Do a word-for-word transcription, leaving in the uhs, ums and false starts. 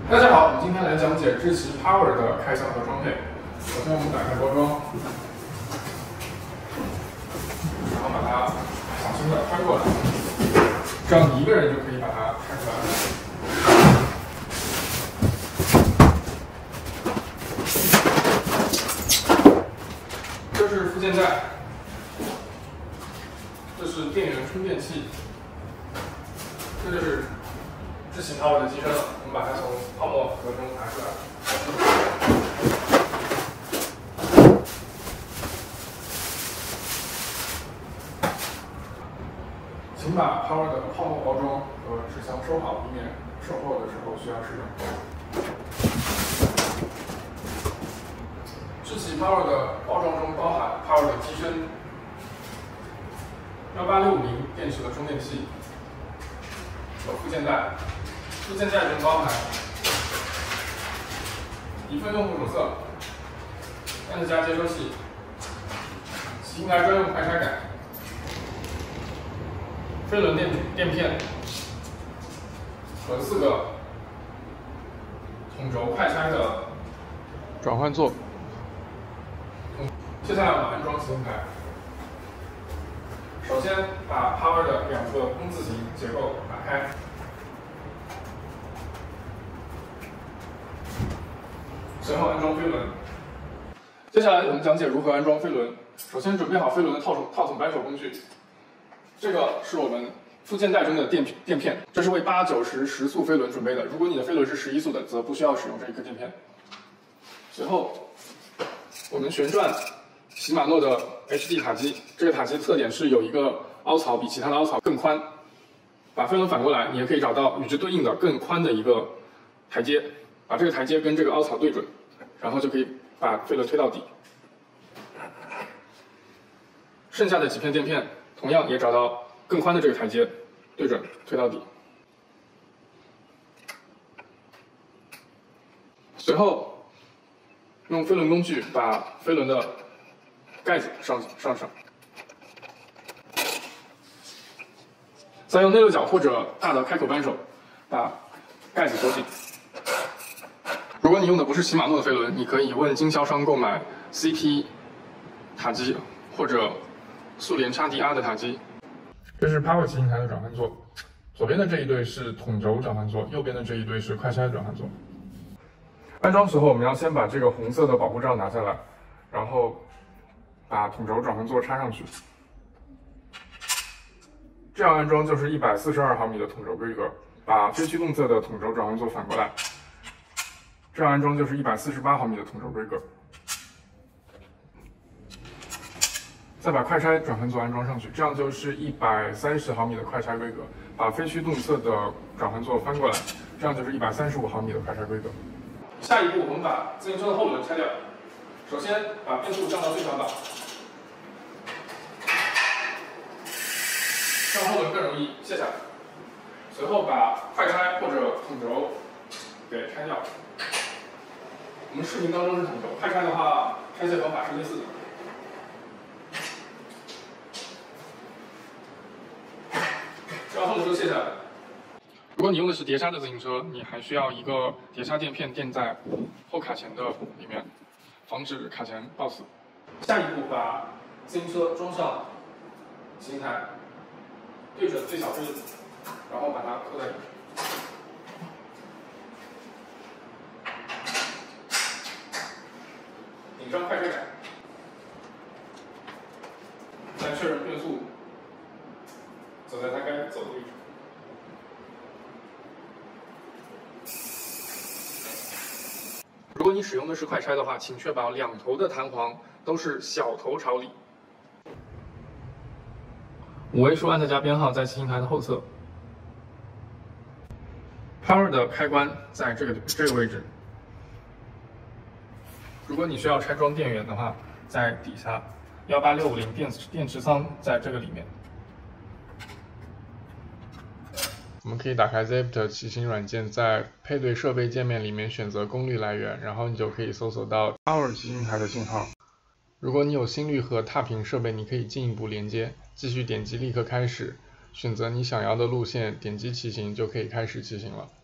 大家好，我们今天来讲解智奇 Power 的开箱和装配。首先我们打开包装，然后把它小心的翻过来，这样一个人就可以把它开出来。这是附件带，这是电源充电器，这就是智奇 Power 的机身了。我们把它从泡沫盒中拿出来。请把 Power 的泡沫包装和纸箱收好，以免售后的时候需要使用。智奇 Power 的包装中包含 Power 的机身、一八六五零电池的充电器和附件带。附件带中包含一份用户手册、电子夹接收器、骑行台专用快拆杆、飞轮垫垫片和四个统轴快拆的转换座。接下来我们安装骑行台。首先把 Power 的两个工字形结构打开。随后安装飞轮。接下来我们讲解如何安装飞轮。首先准备好飞轮的套筒套筒扳手工具。这个是我们附件带中的垫垫片，这是为八、九十、十速飞轮准备的。如果你的飞轮是十一速的，则不需要使用这一颗垫片。随后，我们旋转禧玛诺的 H D 塔基，这个塔基特点是有一个凹槽比其他的凹槽更宽。把飞轮反过来，你也可以找到与之对应的更宽的一个台阶。把这个台阶跟这个凹槽对准，然后就可以把飞轮推到底。剩下的几片垫片同样也找到更宽的这个台阶，对准推到底。随后用飞轮工具把飞轮的盖子上上上，再用内六角或者大的开口扳手把盖子锁紧。如果你用的不是禧玛诺的飞轮，你可以问经销商购买 C P 塔基或者速联 X D R 的塔基。这是 Power 骑行台的转换座，左边的这一对是统轴转换座，右边的这一对是快拆转换座。安装时候，我们要先把这个红色的保护罩拿下来，然后把统轴转换座插上去。这样安装就是一百四十二毫米的统轴规格。把非驱动侧的统轴转换座反过来。这样安装就是一百四十八毫米的统轴规格。再把快拆转换座安装上去，这样就是一百三十毫米的快拆规格。把非驱动侧的转换座翻过来，这样就是一百三十五毫米的快拆规格。下一步，我们把自行车的后轮拆掉。首先把变速降到最小档，让后轮更容易卸下来。随后把快拆或者统轴给拆掉。我们视频当中是统轴，快拆的话，拆卸方法是类似的。这样后轮就卸下来。如果你用的是碟刹的自行车，你还需要一个碟刹垫片垫在后卡钳的里面，防止卡钳抱死。下一步把自行车装上骑行台，对准最小锥子，然后把它扣在里面。拧上快拆杆，再确认变速，走在它该走的位置。如果你使用的是快拆的话，请确保两头的弹簧都是小头朝里。五位数按特加编号在骑行台的后侧。Power 的开关在这个这个位置。如果你需要拆装电源的话，在底下。一八六五零电电池仓在这个里面。我们可以打开 Zebit 骑行软件，在配对设备界面里面选择功率来源，然后你就可以搜索到 Power 骑行台的信号。如果你有心率和踏频设备，你可以进一步连接，继续点击立刻开始，选择你想要的路线，点击骑行就可以开始骑行了。